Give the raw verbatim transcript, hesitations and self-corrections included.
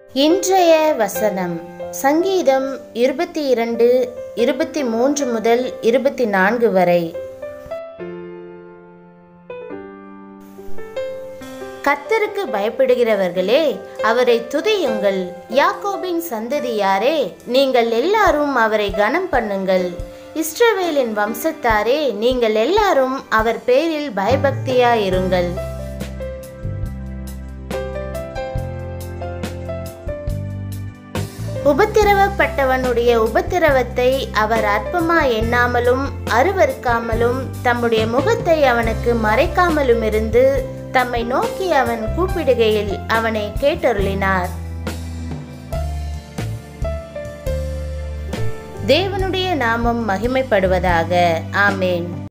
இன்றைய வசனம் சங்கீதம் இருபத்தி இரண்டு இருபத்தி மூன்று முதல் இருபத்தி நான்கு வரை. கர்த்தருக்கு பயப்படுகிறவர்களே, அவரை துதியுங்கள். யாக்கோபின் சந்ததியாரே, நீங்கள் எல்லாரும் அவரை கனம் பண்ணுங்கள். இஸ்ரவேலின் வம்சத்தாரே, நீங்கள் எல்லாரும் அவர் பேரில் பயபக்தியாயிருங்கள். உபத்திரவப்பட்டவனுடைய உபத்திரவத்தை அவர் அற்பமா எண்ணாமலும் அருவருக்காமலும் தம்முடைய முகத்தை அவனுக்கு மறைக்காமலும் இருந்து தம்மை நோக்கி அவன் கூப்பிடுகையில் அவனை கேட்டருளினார். தேவனுடைய நாமம் மகிமைப்படுவதாக. ஆமேன்.